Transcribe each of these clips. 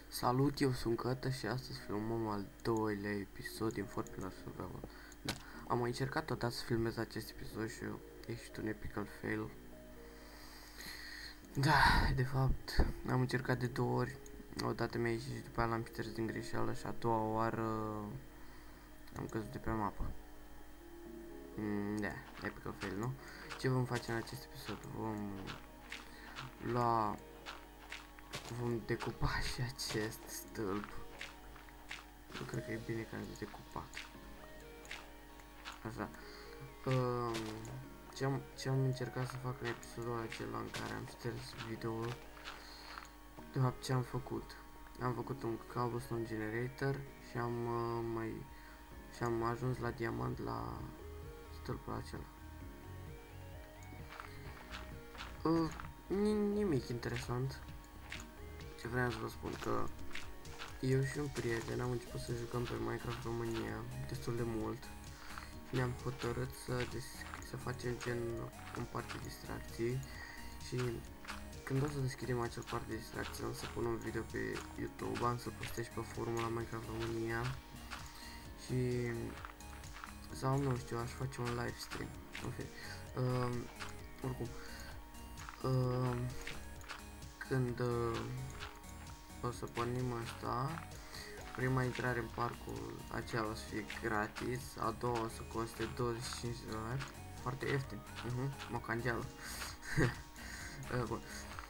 Salut, eu sunt Cătă și astăzi filmăm al doilea episod din Fortnite Survival. Da, am mai încercat odată să filmez acest episod și eu ești un epical fail. Da, de fapt, am încercat de două ori. Odată mi-a ieșit și după aia l-am șters din greșeală și a doua oară am căzut de pe mapă. Da, epical fail, nu? Ce vom face în acest episod? Vom decupa și acest stâlp. Nu cred că e bine că am decupat. Așa. Ce am încercat să fac în episodul acela în care am șters video-ul. De fapt, ce am făcut? Am făcut un cobblestone generator și am ajuns la diamant la stâlpul acela. Nimic interesant. Ce vreau să vă spun că eu și un prieten am început să jucăm pe Minecraft România destul de mult și ne-am hotărât să facem gen un parc de distracții și când o să deschidem acel parc de distracții am să pun un video pe YouTube, am să postez pe forumul la Minecraft România și sau nu știu, aș face un live stream. Okay. Oricum când o să pornim asta, prima intrare în parcul acela o să fie gratis, a doua o să coste 25 de dolari, foarte ieftin, mocangeală. Bun.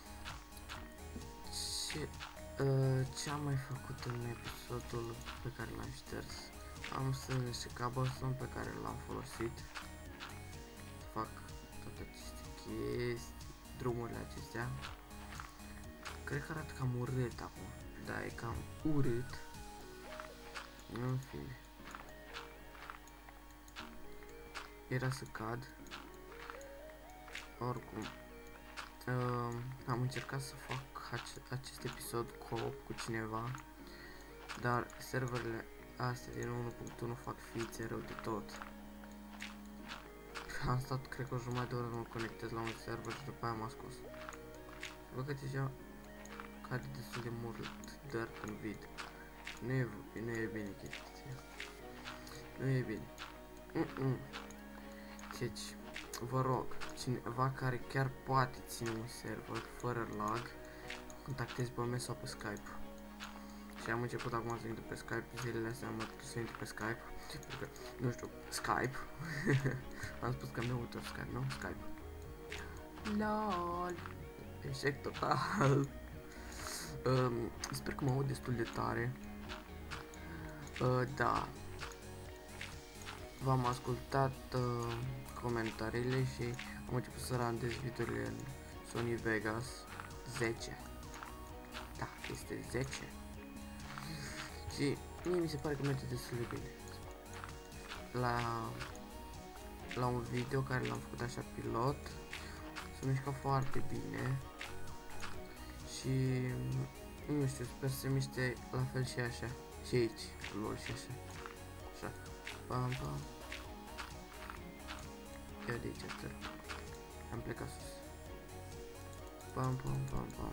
Ce am mai făcut în episodul pe care l-am șters? Am strâns niște cobblestone pe care l-am folosit. Fac toate aceste chestii, drumurile acestea. Cred că arată cam urât acum. Da, e cam urât. În fine. Era să cad. Oricum. Am încercat să fac acest episod co-op cu cineva. Dar serverele astea din 1.1 fac fițe rău de tot. Am stat, cred că o jumătate de oră să mă conectez la un server și după aia m-a scos. Văd că deja cade destul de mult dirt în vid. Nu e bine chestia. Nu e bine. Deci, vă rog, cineva care chiar poate ține un server fără lag, contactezi pe mine sau pe Skype. Și am început acum să intru pe Skype, zilele astea am putut să intru pe Skype, pentru că, nu știu, Skype. Am spus că mi-au uitat Skype, nu? Skype. LOL. Eșec total. Sper că mă aud destul de tare. Da. V-am ascultat comentariile și am început să randez videorile în Sony Vegas 10. Da, este 10. Și mie mi se pare că merge destul de bine. La un video care l-am făcut așa pilot, se mișcă foarte bine. Și nu știu, sper să se miște la fel și așa. Și aici, lol și așa. Așa. Pam, pam. Ia de aici, trec. Am plecat sus. Pam, pam, pam, pam.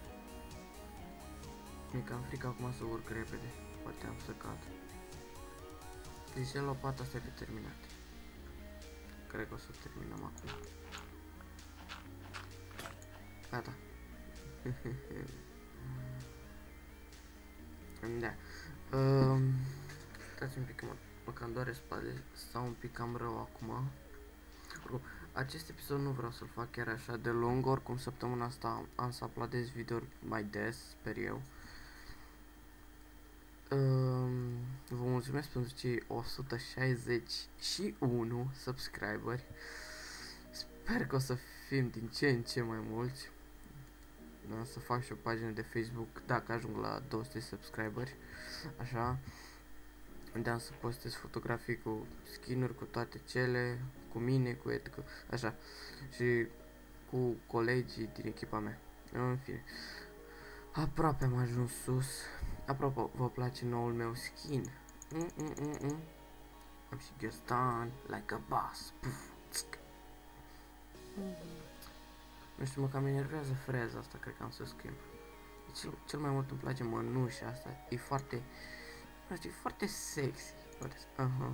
Mi-e cam frică acum să urc repede. Poate am să cad. Deci lopata asta e terminat. Cred că o să terminăm acum. Gata. Da. Stați un pic, mă cam doare spatele, stau un pic cam rău acum. Acest episod nu vreau să-l fac chiar așa de lung, oricum săptămâna asta am să uploadez video mai des, sper eu. Vă mulțumesc pentru cei 161 subscriberi. Sper că o să fim din ce în ce mai mulți. O să fac și o pagină de Facebook dacă ajung la 200 subscriberi. Așa. Unde am să postez fotografii cu skin-uri, cu toate cele, cu mine, cu Edgar, așa. Și cu colegii din echipa mea. În fine. Aproape am ajuns sus. Apropo, vă place noul meu skin? Am și just done like a boss. Nu știu, mă cam enervează freza asta, cred că am să schimb. Cel mai mult îmi place mănușa asta. E foarte, nu știu, e foarte sexy. Aha,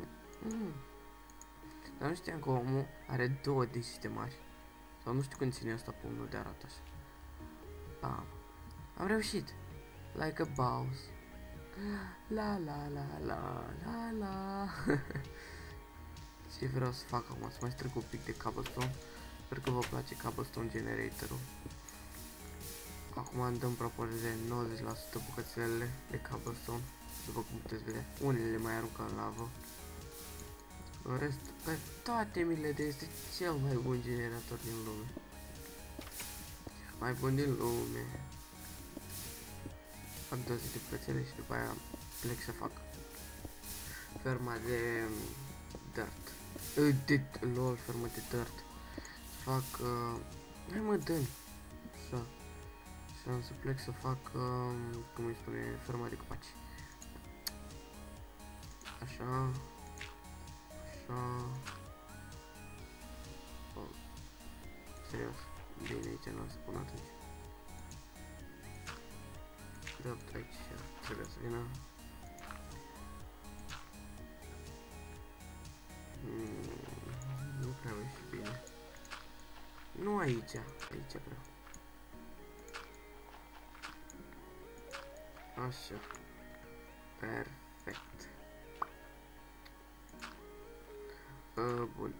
Dar nu știam că omul are 2 deșite mari. Sau nu știu când ține asta pumnul de arată așa. Bam. Am reușit. Like a boss. La la la la la la. Ce vreau să fac acum? Să mai strâng un pic de cobblestone. Sper că vă place cobblestone generatorul. Acum îmi dăm proporție de 90% bucățelele de cobblestone. După cum puteți vedea, unele le mai aruncă în lavă. În rest, pe toate milele este cel mai bun generator din lume. Mai bun din lume. Fac 20 de bucățele și după aia plec să fac ferma de dirt. LOL, ferma de dirt. Să fac, hai mă, dă-mi. Așa. Și am să plec să fac, cum îi spune, ferma de copaci. Așa. Așa. Oh. Serios. Bine, aici nu o să pun atunci. Drept aici, trebuie să vină. Nu prea mi-e și bine. Nu aici, aici vreau. Așa. Perfect. Bun.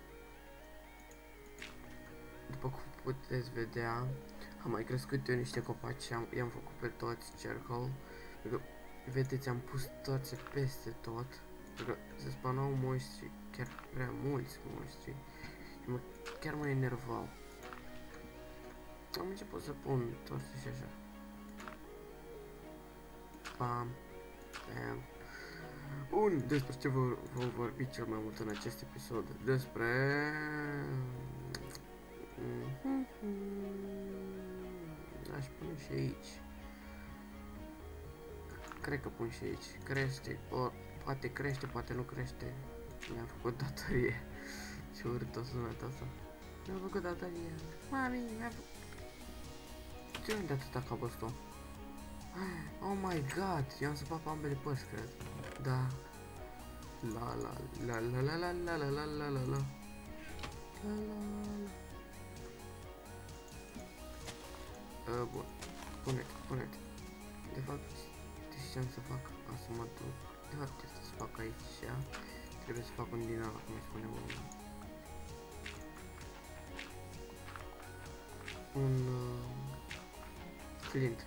După cum puteți vedea, am mai crescut eu niște copaci, i-am făcut pe toți circle. Vedeți, am pus toate peste tot. Pentru că se spanau monștri, chiar prea mulți monștri. Și chiar mă enervau. Am început să pun torțe și așa. Bam. Bam. Bun, despre ce vom vorbi cel mai mult în acest episod? Despre... Aș pune și aici. Cred că pun și aici. Crește, poate crește, poate nu crește. Mi-am făcut datorie. Ce urât o sunat asta. Mi-am făcut datorie. Mami, mi-am făcut... Ce nu de atâta cobblestone? Oh my god, eu am săpat pe ambele părți, cred. Da. La la la la la la la la la la la la. Bun. Pune-te. De fapt, ce am să fac? Am să mă duc. De fapt, este să fac aici. Trebuie să fac un din ala, cum îi spune un flint.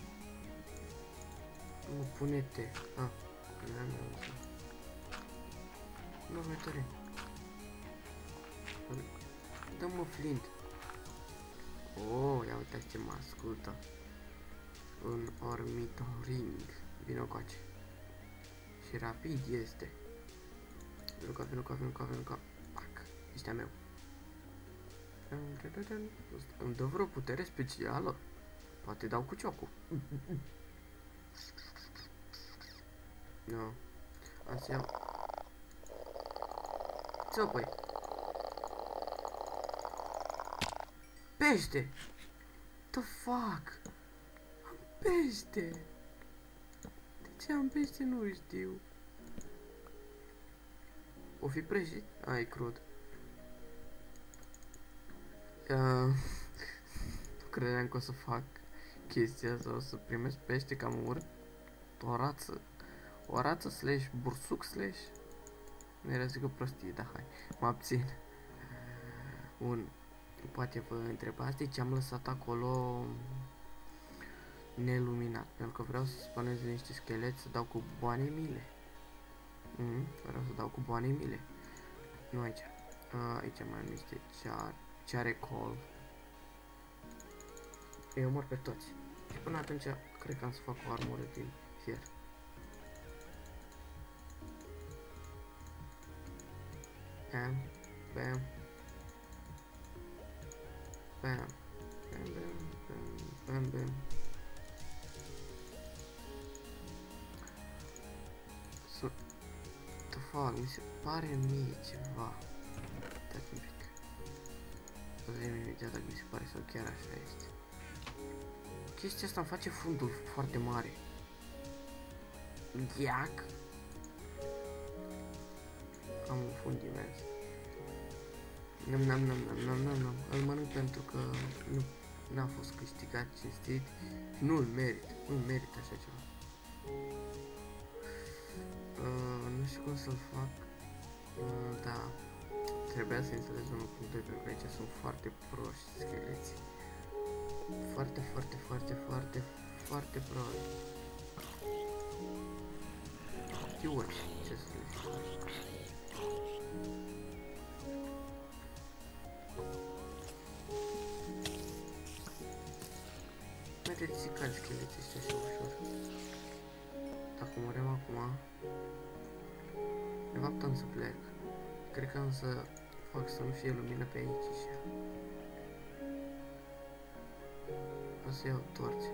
Nu, pune-te. Nu, mai tare. Dă-mă flint. Oh, ia uitați ce mă ascultă. Un ornitoring. Vino coace. Și rapid este. Vino ca. Pac. Ești a meu. Îmi dă vreo putere specială? Poate dau cu ciocul. Nu. Am să iau. Țopăi. Pește! The fuck? Am pește! De ce am pește nu știu. O fi prăjit? E crud. Nu credeam că o să fac chestia asta, o să primesc pește cam urât. O rață slash bursuc slash. Nu era zic o prostie, dar hai, mă abțin. Poate vă întrebați de ce am lăsat acolo neluminat, pentru că vreau să spanez niște scheleti să dau cu boane mile. Vreau să dau cu boane mile. Nu aici. Aici mai am niște charcoal. Îi omor pe toți. Și până atunci cred că am să fac o armură din fier. Bam, bam. Bam, bam, bam, bam, bam. The fuck, mi se pare mie ceva. Uitați un pic. O să vedem imediat dacă mi se pare sau chiar așa este. chestia asta îmi face fundul foarte mare. Iac. Am un fund imens. Nam. Îl mănânc pentru că nu n-a fost câștigat cinstit. Nu-l merit. Nu merit așa ceva. Nu știu cum să-l fac. Da. Trebuia să instalez 1.2 pentru că aici sunt foarte proști scheleții. Foarte proști. Iuți, ce să le zic. Vedeți ca scheleții ăștia așa ușor. Dacă murim acum, de fapt am să plec. Cred că am să fac să nu fie lumină pe aici și o să iau torțe.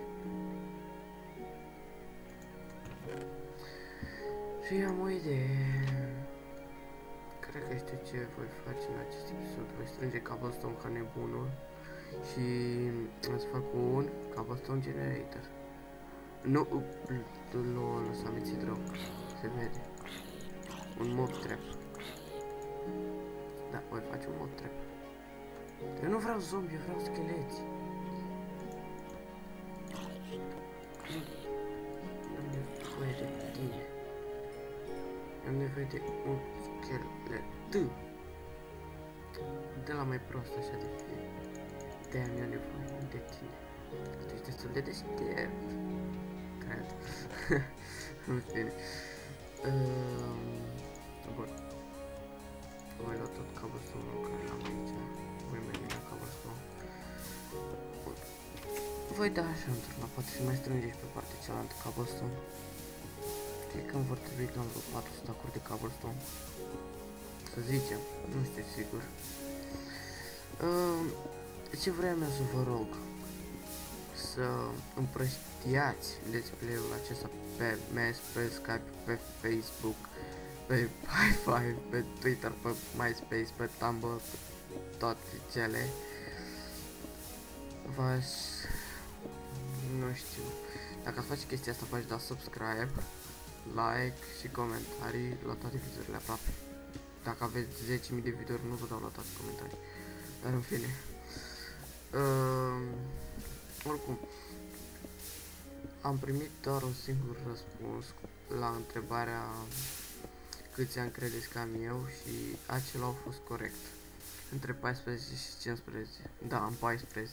Și am o idee. Cred că știu ce voi face în acest episod. Voi strânge cobblestone ca nebunul și o să fac un cobblestone generator. Nu, lol, s-a mințit rău. Se vede. Un mob trap. Da, voi face un mob trap. Eu nu vreau zombie, eu vreau scheleți. Am nevoie de tine. Am nevoie de un schelet. De la mai prost așa de fie. De-aia mi-am nevoie de tine. Tu ești destul de deștept. Cred. În fine. Bun. Voi lua tot cobblestone-ul care l-am aici. Voi mai bine cobblestone. Bun. Voi da așa într-un la poate și mai strânge și pe partea cealaltă cobblestone. Știi că îmi vor trebui cam vreo 4 stacuri de cobblestone. Să zicem, nu știu sigur. Ce vreau eu să vă rog? Să împrăștiați let's play-ul acesta pe Mes, pe Skype, pe Facebook, pe Hi5, pe Twitter, pe MySpace, pe Tumblr, pe toate cele. V-aș... nu știu. Dacă ați face chestia asta, v-aș da subscribe, like și comentarii la toate videourile aproape. Dacă aveți 10.000 de videouri, nu vă dau la toate comentarii. Dar în fine. Oricum, am primit doar un singur răspuns la întrebarea câți ani credeți că am eu și acela a fost corect. Între 14 și 15. Da, am 14.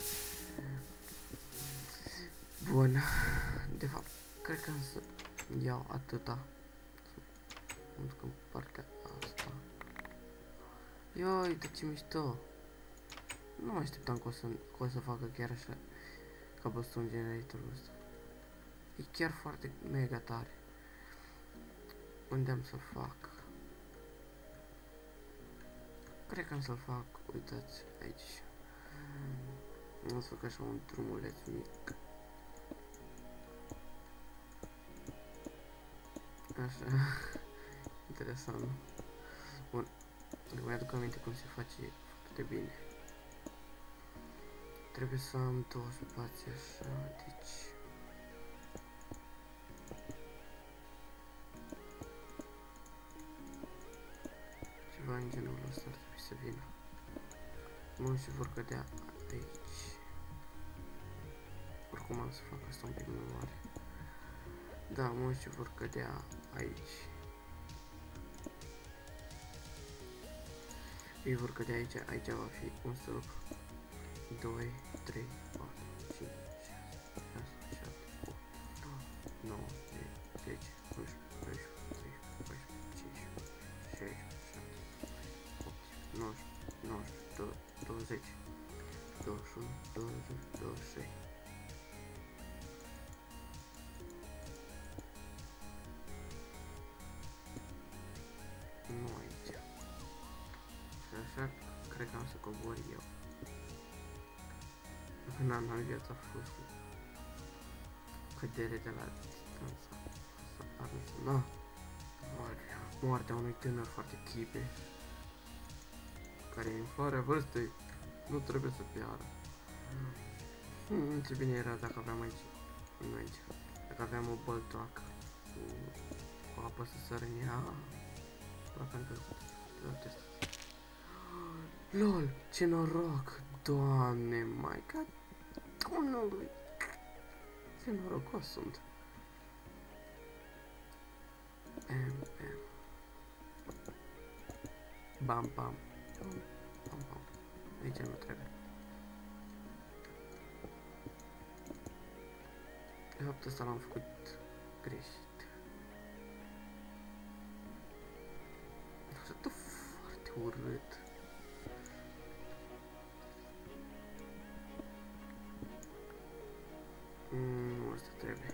Bun. De fapt, cred că am să iau atâta. Mă duc în partea asta. Ioi, de ce mișto! Nu mă așteptam că o să facă chiar așa cobblestone generatorul ăsta. E chiar foarte mega tare. Unde am să-l fac? Cred că am să-l fac, uitați, aici. Am să fac așa un drumuleț mic. Așa. Interesant, nu? Bun. Îmi aduc aminte cum se face foarte bine. Trebuie să am două spații așa, deci... ceva în genul ăsta ar trebui să vină. Monștri vor cădea aici. Oricum am să fac asta un pic mai mare. Da, monștri vor cădea aici. Ei vor cădea aici, aici va fi un stâlp. 2, 3, 4, 5, 6, 6, 7, 8, 9, 10, 11, 12, 13, 14, 15, 16, 17, 18, 19, 20, 21, 22, 23. Nu aici. Și așa cred că am să cobor eu. N-am viața a fost cădere de la distanță. Nu. Moartea unui tânăr foarte chipe care în floarea vârstei nu trebuie să piară. Ce bine era dacă aveam aici. Nu aici. Dacă aveam o băltoacă cu apă să sără în ea. Aproape am căzut. LOL, ce noroc! Doamne, maica Domnului! Ce norocos sunt! Bam, bam. Bam, bam, bam. Aici nu trebuie. De fapt, ăsta l-am făcut greșit. Arată foarte urât. Nu, asta trebuie.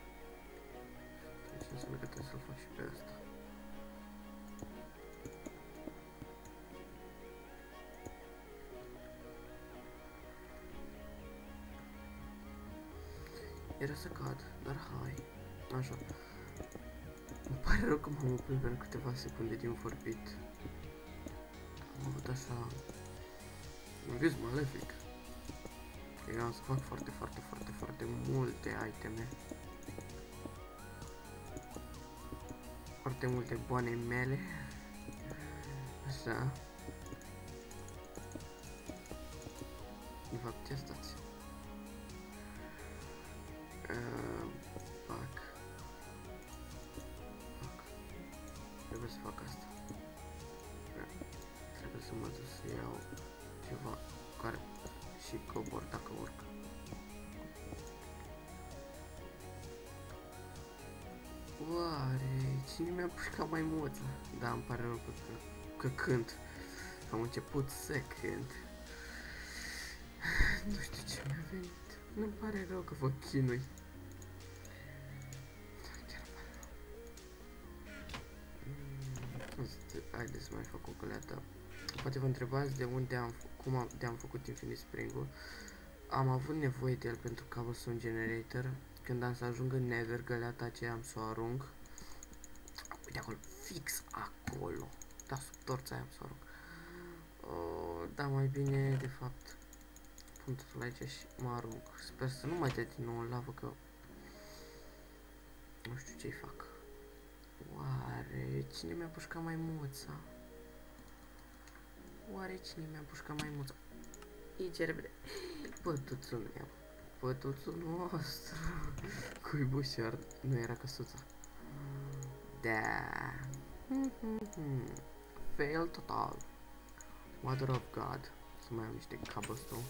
Deci înseamnă că trebuie să-l fac și pe asta. Era să cad, dar hai. Așa. Îmi pare rău că m-am oprit pentru câteva secunde din vorbit. Am avut așa un vis malefic. Eu am să fac foarte multe iteme. Foarte multe boane mele. Așa. De fapt, ia stați. Fac. Trebuie să fac asta. Trebuie să mă duc să iau ceva care și cobor dacă urcă. Oare cine mi-a pușcat maimuța? Da, îmi pare rău că cânt. Am început să cânt. Nu știu ce mi-a venit. Nu-mi pare rău că vă chinui. Haideți să mai fac o găleată. Poate vă întrebați de unde am făcut Infinite Spring-ul. Am avut nevoie de el pentru Cobblestone Generator. Când am să ajung în Nether, găleata aceea am să o arunc. Uite acolo, fix acolo. Da, sub torța aia am să o arunc. Da, mai bine, de fapt, pun totul aici și mă arunc. Sper să nu mai dea din nou lavă, că nu știu ce-i fac. Oare cine mi-a pușcat maimuța? Oare cine mi-a pușcat maimuța? Aici, repede. Pătuțul meu. Pătuțul nostru. Cuibușor. Nu era căsuța. Da. Fail total. Mother of God. Să mai am niște cobblestone.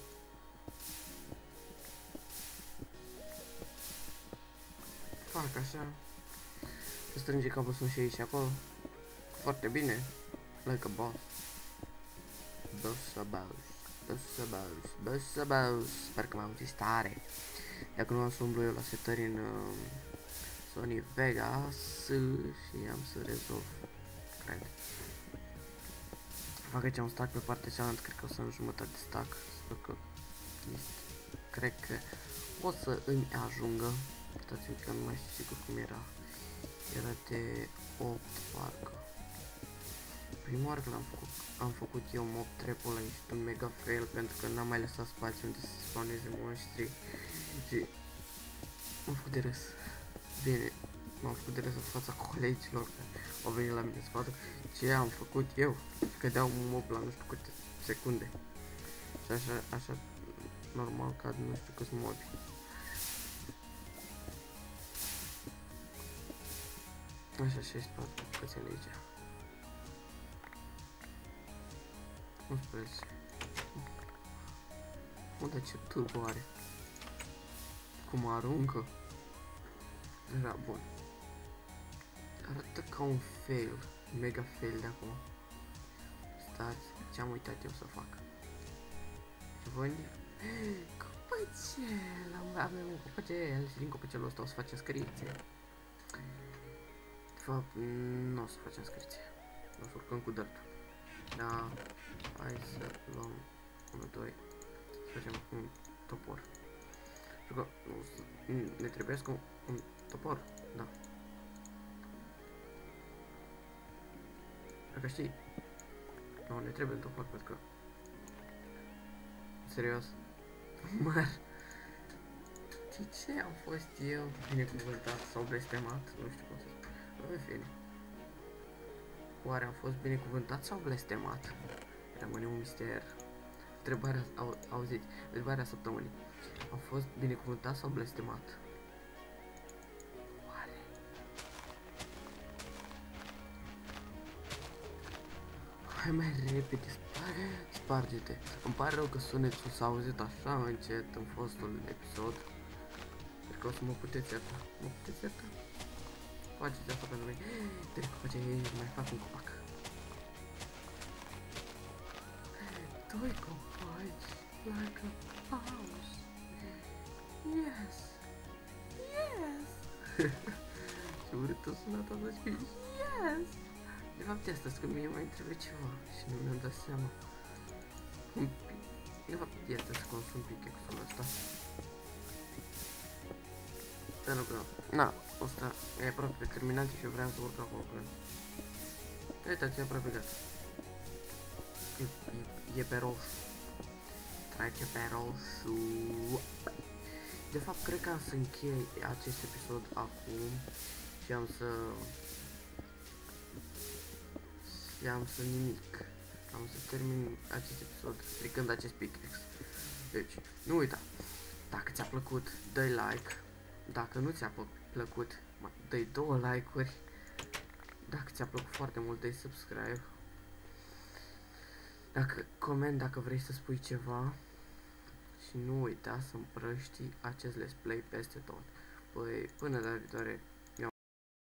Fac așa. Să strânge cobblestone și aici și acolo. Foarte bine. Like a boss. Boss. Sper că m-am zis tare. Dacă nu am să umblu eu la setări în Sony Vegas și am să rezolv. Cred. Fac aici un stack pe partea cealaltă, cred că o să am jumătate de stack. Sper că cred că o să îmi ajungă. Uitați-mi că nu mai știu sigur cum era. Era de 8 parcă. Prima oară când am făcut eu mob trap-ul ăla, este un mega fail pentru că n-am mai lăsat spațiu unde să spawneze monștri și m-am făcut de râs. Bine, m-am făcut de râs în fața colegilor că au venit la mine să vadă ce am făcut eu. Cădeau un mob la nu știu câte secunde. Și așa normal cad nu știu câți mobi. Așa, 64 bucățele aici. 11. Mă, dar ce turbo are. Cum aruncă. Era bun. Arată ca un fail. Mega fail de acum. Stați, ce-am uitat eu să fac. Voi? Copăcel! Avem un copăcel și din copăcelul ăsta o să facem scripție. De fapt, nu o să facem scripție. O să urcăm cu dirt. Da, hai să luăm 1, 2, să facem un topor. Pentru că ne trebuie un topor, da. Dacă știi, nu, ne trebuie un topor pentru că, serios, măr, De ce am fost eu binecuvântat sau blestemat? Nu știu cum să spun. În fine. Oare am fost binecuvântat sau blestemat? Rămâne un mister. Întrebarea, auziți, întrebarea săptămânii. Am fost binecuvântat sau blestemat? Oare? Hai mai repede, sparge-te. Îmi pare rău că sunetul s-a auzit așa încet în fostul episod. Cred că o să mă puteți ierta. Mă puteți ierta? Faceți asta pentru mine. Trebuie că mai fac un copac. Doi copaci, like a house. Yes. Yes. Ce urât o sunat asta și yes. De fapt asta, că mie mai trebuie ceva și nu mi-am dat seama. Un pic. De fapt este să consum pickaxe-ul ăsta. Pentru că, na, ăsta e aproape terminat și eu vreau să urc acolo până. Uitați, e aproape gata. E pe roșu. Trece pe roșu. De fapt, cred că am să închei acest episod acum și am să... nimic. Am să termin acest episod stricând acest pickaxe. Deci, nu uita. Dacă ți-a plăcut, dă like. Dacă nu ți-a plăcut, dă-i 2 like-uri. Dacă ți-a plăcut foarte mult, dă-i subscribe. Dacă coment dacă vrei să spui ceva. Și nu uita să împrăști acest let's play peste tot. Păi, până data viitoare.